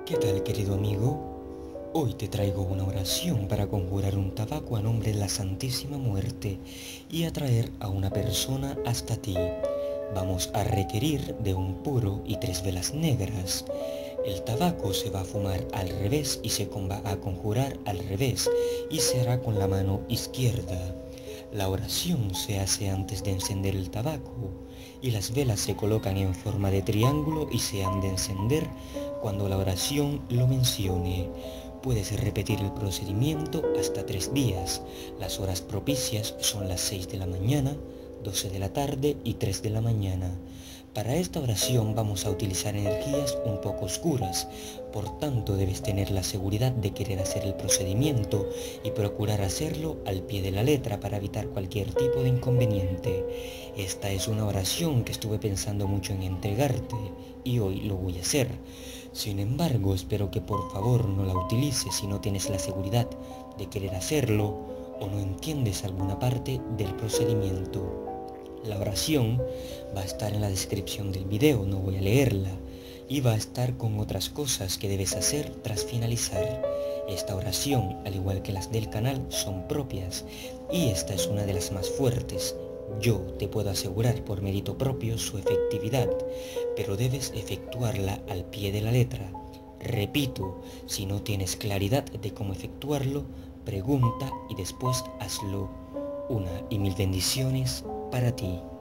¿Qué tal, querido amigo? Hoy te traigo una oración para conjurar un tabaco a nombre de la Santísima Muerte y atraer a una persona hasta ti. Vamos a requerir de un puro y 3 velas negras. El tabaco se va a fumar al revés y se va a conjurar al revés y se hará con la mano izquierda. La oración se hace antes de encender el tabaco y las velas se colocan en forma de triángulo y se han de encender cuando la oración lo mencione. Puedes repetir el procedimiento hasta 3 días. Las horas propicias son las 6 de la mañana, 12 de la tarde y 3 de la mañana. Para esta oración vamos a utilizar energías un poco oscuras, por tanto debes tener la seguridad de querer hacer el procedimiento y procurar hacerlo al pie de la letra para evitar cualquier tipo de inconveniente. Esta es una oración que estuve pensando mucho en entregarte y hoy lo voy a hacer. Sin embargo, espero que por favor no la utilices si no tienes la seguridad de querer hacerlo o no entiendes alguna parte del procedimiento. La oración va a estar en la descripción del video, no voy a leerla, y va a estar con otras cosas que debes hacer tras finalizar. Esta oración, al igual que las del canal, son propias, y esta es una de las más fuertes. Yo te puedo asegurar por mérito propio su efectividad, pero debes efectuarla al pie de la letra. Repito, si no tienes claridad de cómo efectuarlo, pregunta y después hazlo. Una y mil bendiciones para ti.